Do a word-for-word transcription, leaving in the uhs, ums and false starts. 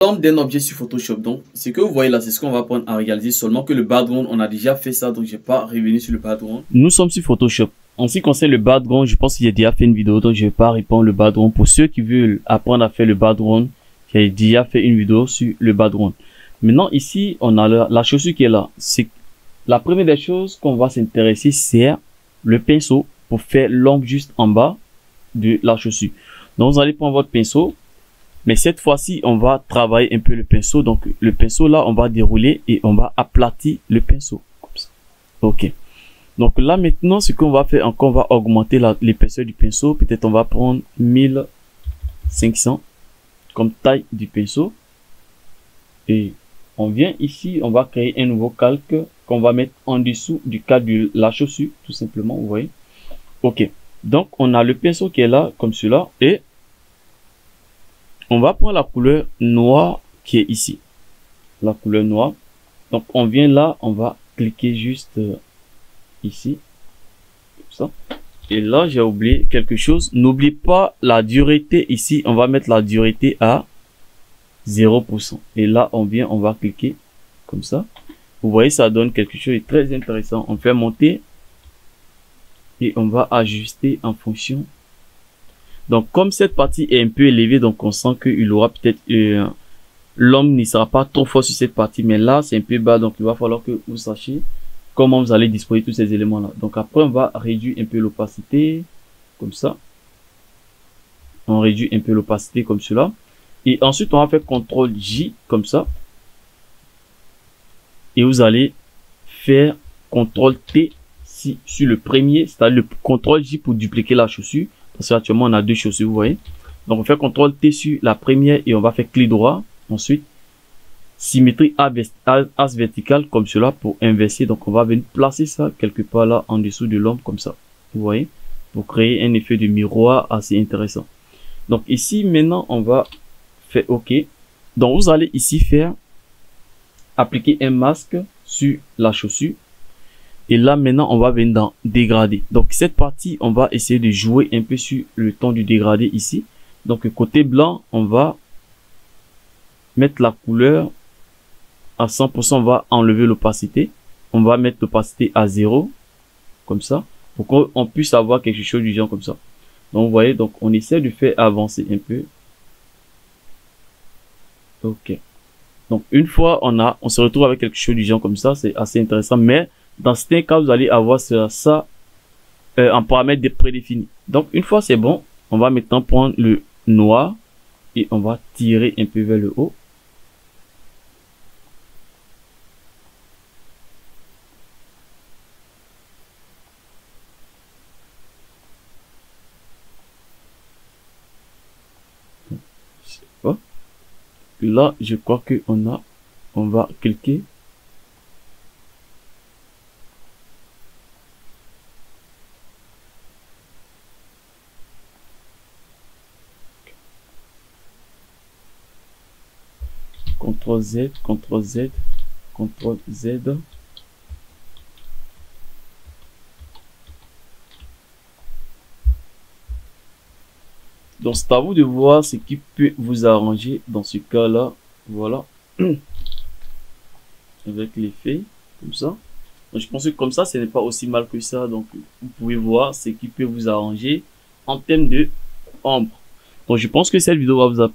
forme d'un objet sur Photoshop. Donc, ce que vous voyez là, c'est ce qu'on va apprendre à réaliser. Seulement que le background, on a déjà fait ça, donc je ne vais pas revenir sur le background. Nous sommes sur Photoshop. En ce qui concerne le background, je pense que j'ai déjà fait une vidéo, donc je ne vais pas répondre le background. Pour ceux qui veulent apprendre à faire le background, j'ai déjà fait une vidéo sur le background. Maintenant, ici, on a la, la chaussure qui est là. C'est la première des choses qu'on va s'intéresser, c'est le pinceau pour faire l'ombre juste en bas de la chaussure. Donc, vous allez prendre votre pinceau. Mais cette fois-ci, on va travailler un peu le pinceau. Donc, le pinceau là, on va dérouler et on va aplatir le pinceau. Comme ça. OK. Donc là, maintenant, ce qu'on va faire encore, on va augmenter l'épaisseur du pinceau. Peut-être on va prendre mille cinq cents comme taille du pinceau. Et on vient ici, on va créer un nouveau calque qu'on va mettre en dessous du cadre de la chaussure, tout simplement, vous voyez. OK. Donc, on a le pinceau qui est là, comme cela. Et on va prendre la couleur noire qui est ici. La couleur noire. Donc, on vient là, on va cliquer juste euh, ici. Comme ça. Et là, j'ai oublié quelque chose. N'oublie pas la dureté ici. On va mettre la dureté à zéro pour cent. Et là, on vient, on va cliquer comme ça. Vous voyez, ça donne quelque chose de très intéressant. On fait monter. Et on va ajuster en fonction. Donc, comme cette partie est un peu élevée, donc on sent qu'il aura peut-être... Euh, l'homme ne sera pas trop fort sur cette partie. Mais là, c'est un peu bas. Donc, il va falloir que vous sachiez comment vous allez disposer tous ces éléments-là. Donc, après, on va réduire un peu l'opacité. Comme ça. On réduit un peu l'opacité comme cela. Et ensuite, on va faire contrôle J comme ça. Et vous allez faire contrôle T si, sur le premier. C'est-à-dire le contrôle J pour dupliquer la chaussure. Parce qu'actuellement, on a deux chaussures, vous voyez. Donc, on fait contrôle T sur la première et on va faire clic droit. Ensuite, symétrie as verticale comme cela pour inverser. Donc, on va venir placer ça quelque part là en dessous de l'ombre comme ça. Vous voyez. Pour créer un effet de miroir assez intéressant. Donc, ici, maintenant, on va faire OK. Donc, vous allez ici faire appliquer un masque sur la chaussure. Et là, maintenant, on va venir dans dégradé. Donc, cette partie, on va essayer de jouer un peu sur le ton du dégradé ici. Donc, côté blanc, on va mettre la couleur à cent pour cent. On va enlever l'opacité. On va mettre l'opacité à zéro. Comme ça. Pour qu'on puisse avoir quelque chose du genre comme ça. Donc, vous voyez, donc, on essaie de faire avancer un peu. OK. Donc, une fois, on a, on se retrouve avec quelque chose du genre comme ça. C'est assez intéressant. Mais, dans certains cas, vous allez avoir ça, ça euh, en paramètres prédéfinis. Donc, une fois c'est bon, on va maintenant prendre le noir et on va tirer un peu vers le haut. Je sais pas. Là, je crois que on a, on va cliquer. contrôle Z, contrôle Z, contrôle Z. Donc, c'est à vous de voir ce qui peut vous arranger dans ce cas-là. Voilà. Avec l'effet, comme ça. Donc, je pense que comme ça, ce n'est pas aussi mal que ça. Donc, vous pouvez voir ce qui peut vous arranger en termes de ombre. Donc, je pense que cette vidéo va vous apprendre.